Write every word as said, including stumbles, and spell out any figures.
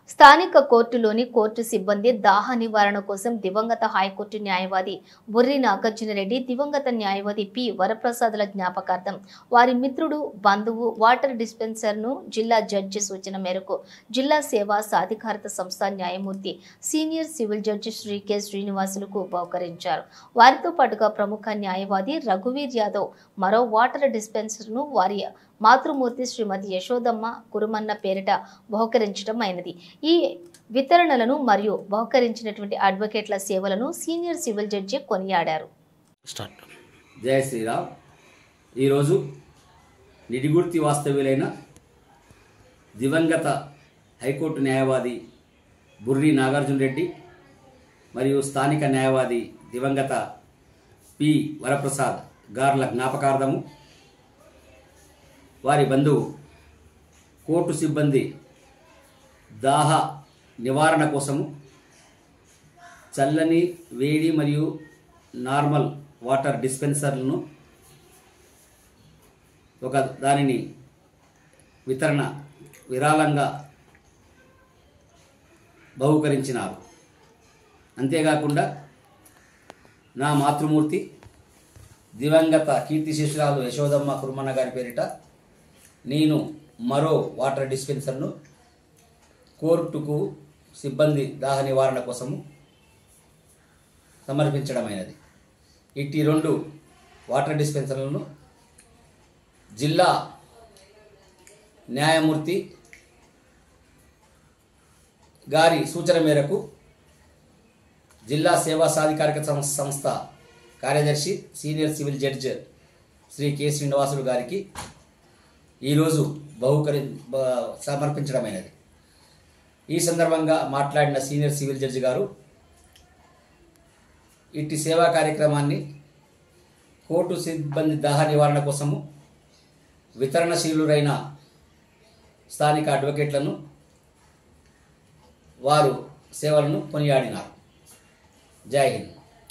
స్థానిక కోర్టులోని కోర్టు సిబ్బంది దాహ నివారణ కోసం దివంగత హైకోర్టు న్యాయవాది బుర్రి నాగార్జునరెడ్డి, దివంగత న్యాయవాది పి వరప్రసాదుల జ్ఞాపకార్థం వారి మిత్రుడు, బంధువు వాటర్ డిస్పెన్సర్ను జిల్లా జడ్జి సూచన మేరకు జిల్లా సేవా సాధికారత సంస్థ న్యాయమూర్తి senior civil judge Shri K శ్రీనివాసులకు బహుకరించారు. వారితో పాటుగా ప్రముఖ న్యాయవాది రఘువీర్ యాదవ్ మరో వాటర్ డిస్పెన్సర్ను వారి మాతృమూర్తి శ్రీమతి యశోదమ్మ కురుమన్న పేరిట బహుకరించడం అయినది. ఈ వితరణలను మరియు బహుకరించినటువంటి అడ్వకేట్ల సేవలను సీనియర్ సివిల్ జడ్జి కొనియాడారు. జయ శ్రీరామ్. ఈరోజు నిడిగుర్తి వాస్తవ్యులైన దివంగత హైకోర్టు న్యాయవాది బుర్రి నాగార్జునరెడ్డి మరియు స్థానిక న్యాయవాది దివంగత పి వరప్రసాద్ గార్ల జ్ఞాపకార్థము, వారి బంధువు కోర్టు సిబ్బంది దాహ నివారణ కోసము చల్లని, వేడి మరియు నార్మల్ వాటర్ డిస్పెన్సర్లను ఒక దానిని వితరణ విరాళంగా బహుకరించినారు. అంతేకాకుండా నా మాతృమూర్తి దివంగత కీర్తిశేషురాలు యశోదమ్మ కురుమన్న గారి పేరిట నేను మరో వాటర్ డిస్పెన్సర్ను కోర్టుకు సిబ్బంది దాహ నివారణ కోసము సమర్పించడమైనది. ఇట్టి రెండు వాటర్ డిస్పెన్సర్లను జిల్లా న్యాయమూర్తి గారి సూచన మేరకు జిల్లా సేవా సాధికారిక సంస్థ కార్యదర్శి senior civil judge Shri K Srinivasulu గారికి ఈరోజు బహుకరి సమర్పించడమైనది. ఈ సందర్భంగా మాట్లాడిన సీనియర్ సివిల్ జడ్జి గారు ఇట్టి సేవా కార్యక్రమాన్ని కోర్టు సిబ్బంది దాహ నివారణ కోసము వితరణశీలురైన స్థానిక అడ్వకేట్లను వారు సేవలను కొనియాడినారు. జై హింద్.